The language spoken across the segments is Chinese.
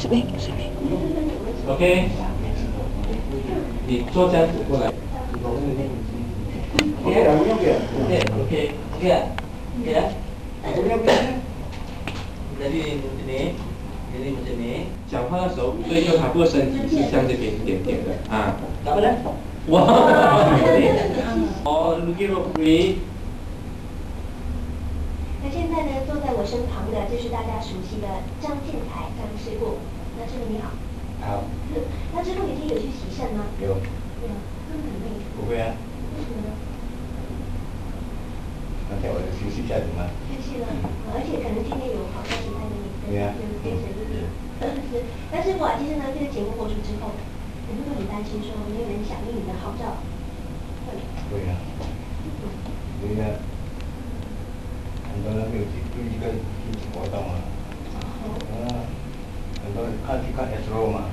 OK， 你坐这样子过来。OK， jadi macam ni， 讲话的时候不对，就他不身体是向这边一点点的啊。哇！哦，Look free。 那现在呢，坐在我身旁的就是大家熟悉的张建才张师傅。那师傅你好。 好。 那师傅你今天有去洗肾吗？ 有。 对啊，会不会很累？ 不会啊。 为什么呢？ 刚才我休息一下子嘛。 休息了，而且可能今天有好多其他的对呀。 有变神一点。是。但是其实呢，这个节目播出之后，你会不会很担心说没有人响应你的号召？ 会啊。因为很多人没有去一个积极活动啊。很多人去看 S RO 嘛。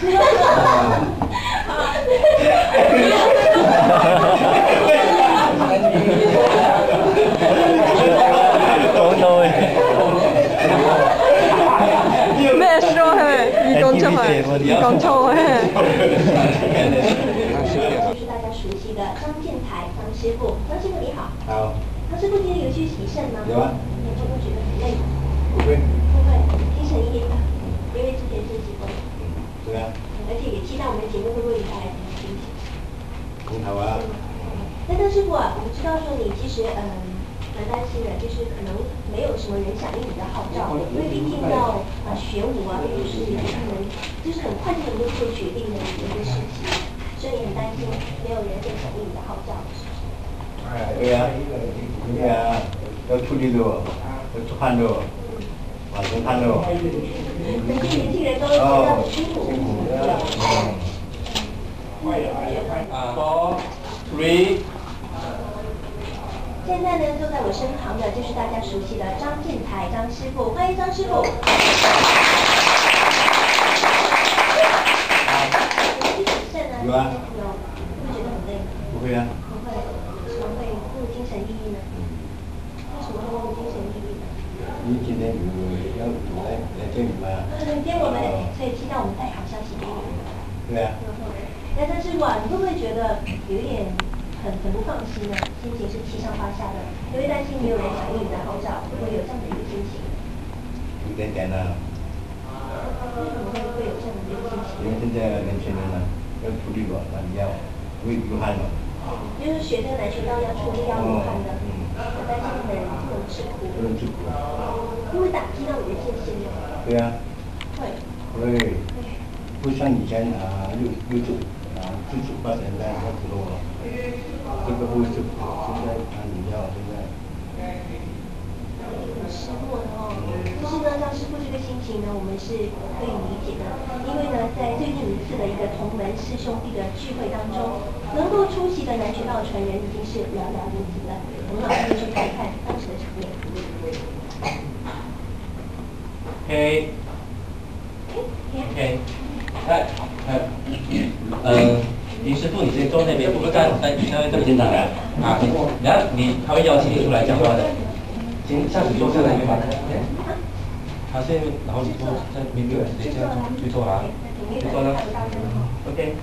講錯咩 show 係咪？你講錯係，你講錯係。 就是大家熟悉的张建才张师傅，张师傅你好。 好。 张师傅今天有去洗肾吗？ 有啊。 你会不会觉得很累？ 不会。 不会，精神奕奕的，因为之前是习惯。 对啊。 而且也期待我们的节目会为你带来什么惊喜。 很好啊。 那张师傅啊，我们知道说你其实蛮担心的，就是可能没有什么人响应你的号召，因为毕竟要选舞啊，并不是可能就是很快就能够做决定的一个事情，所以你很担心没有人会响应你的号召，是不是？ 对呀，对呀，要出力的，要出汗的，往出汗的。 年轻人都觉得很辛苦。 4、3。 现在呢，坐在我身旁的就是大家熟悉的张建才张师傅，欢迎张师傅。 有啊。 有，会觉得很累？ 不会啊。 不会，为什么会那么精神奕奕呢？为什么会那么精神奕奕呢？ 你今天要来这里吗？ 今天我们所以期待我们带好消息给你。 对啊。 那张师傅啊，你会不会觉得有一点很不放心呢？心情是七上八下的，因为担心没有人响应你的号召，会有这样的一个心情。 有点点啊。 为什么会有这样的一个心情？ 因为现在年轻人呢，要出力了，那你要会流汗了。 就是学这个跆拳道要出力要流汗的，担心你们不能吃苦。 不能吃苦。 会不会打击到你的信心呢？ 对啊。 会。 会。不像以前6支持8年代要知道了，这个会是现在你要现在。 很失落的哦。就是呢，张师傅这个心情呢，我们是可以理解的，因为呢，在最近一次的一个同门师兄弟的聚会当中，能够出席的跆拳道传人已经是寥寥无几了。我们马上去看一看当时的场面。 OK。林师傅，你先坐那边，不干在这个现场啊。然后他会邀请你出来讲话的。先下次坐下来，他先，然后你坐在边边，直接这样去坐啊，去坐呢。OK。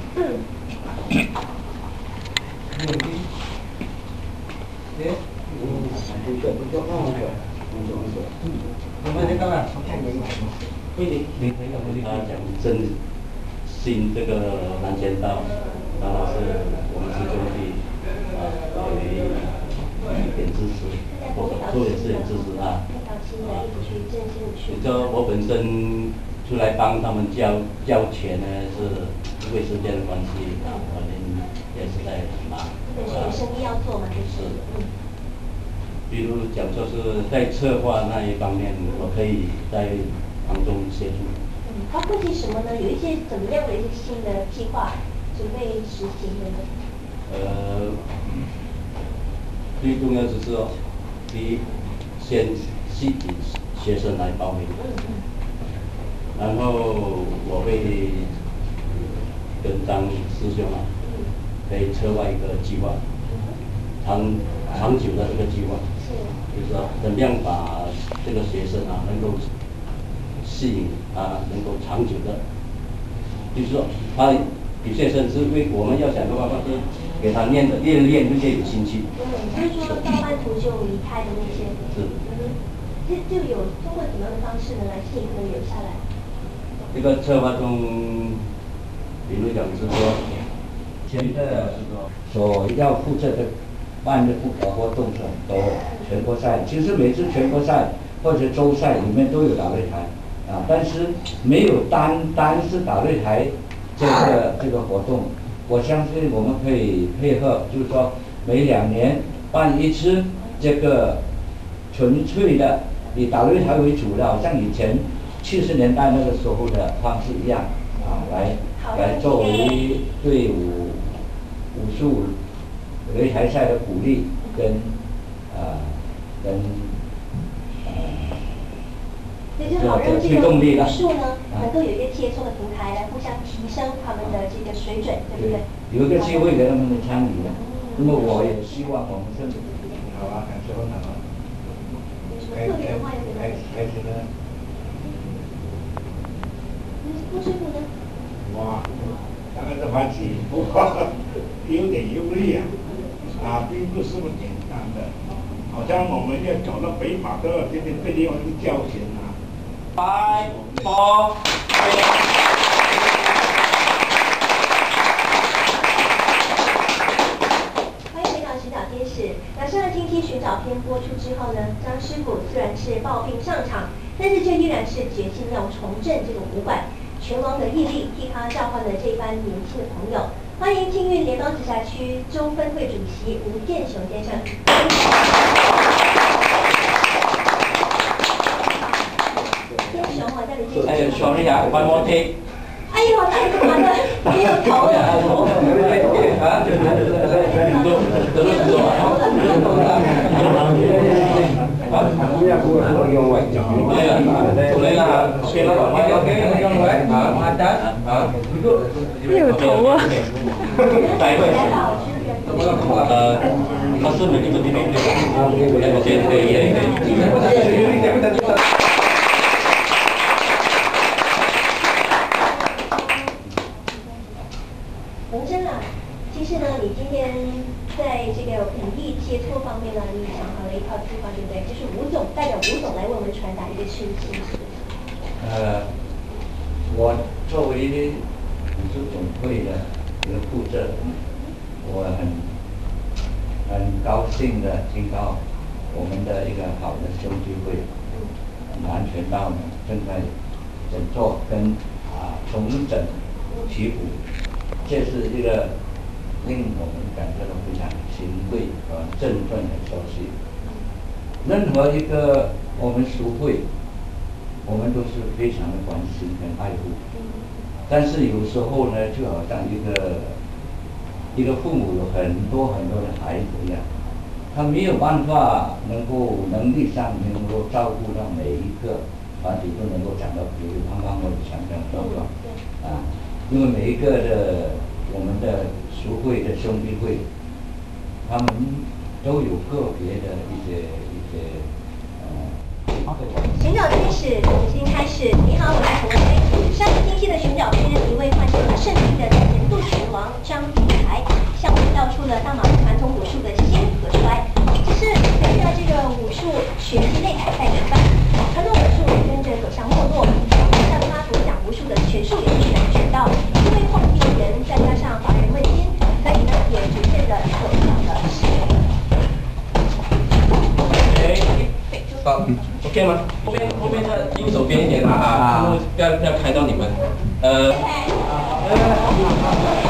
我们这个啊，你他讲真心这个跆拳道，当然是我们师兄弟给一点支持，或者做点事情支持啊。你知道我本身出来帮他们交钱呢，是因为时间的关系，我们也是在忙。 有生意要做嘛，就是。 比如讲说是在策划那一方面，我可以在当中协助。 包括些什么呢？有一些怎么样的一些新的计划准备实行的呢？ 最重要就是哦，第一，先吸引学生来报名，然后我会跟张师兄啊，可以策划一个计划，长久的这个计划，就是说怎么样把这个学生啊能够吸引能够长久的，就是说他有些甚至为我们要想个办法是给他越练越有兴趣。 就是说到半途就离开的那些。 是。 就有通过怎么样的方式呢来吸引他们留下来？ 这个策划中，比如讲是说，前的所要负责的办的活动是很多，全国赛，其实每次全国赛或者州赛里面都有打擂台但是没有单是打擂台这个活动。我相信我们可以配合，就是说每2年办一次这个纯粹的以打擂台为主的，好像以前70年代那个时候的方式一样来作为队伍武术擂台赛的鼓励跟就是好让这个武术呢能够有一个接触的平台，来互相提升他们的这个水准，对不对？ 有一个机会给他们的参与的。那么我也希望我们政府好啊，感谢好。 有什么特别的话要给他们？ 开始呢？ 陆师傅呢？ 哇，当然是欢喜，不过有点忧虑并不是那么简单的，好像我们要走到北马都要这边被地方去叫钱 5、4、3。 欢迎回到寻找天使。那上个星期寻找片播出之后呢，张师傅虽然是抱病上场，但是却依然是决心要重振这个武馆。拳王的毅力替他召唤了这班年轻的朋友。欢迎庆运联邦直辖区州分会主席吴建雄先生。建雄，我叫你建雄。 哎，sorry one more take。 哎呦，太麻了，没有头了。 有头啊！ 他是每个地方我觉得可以。 洪真其实呢，你今天在这个武力切磋方面呢，你想好了一套计划，对不对？就是代表吴总来为我们传达一个讯息。 我作为武术总会的一个负责人，我很高兴的听到我们的一个好的兄弟会南拳道呢正在整座跟重整旗鼓，这是一个令我们感觉到非常欣慰和振奋的消息。任何一个我们书会，我们都是非常的关心跟爱护，但是有时候呢，就好像一个父母有很多的孩子一样，他没有办法能力上能够照顾到每一个团体都能够讲到，比如刚刚我强调的状况因为每一个的我们的书会的兄弟会，他们都有个别的一些寻找天使重新开始。你好，我是洪威。上个星期的寻找片，一位换成了圣地的年度拳王张炳才，向我们道出了大马传统武术的兴和衰。只是随着这个武术学习擂台在举办，传统武术也跟着走向没落。像他所讲武术的拳术也是难学到，因为后继人再加上华人问津，所以呢也逐渐的走向了失落。 OK 吗？后面的右手边一点不要开到你们。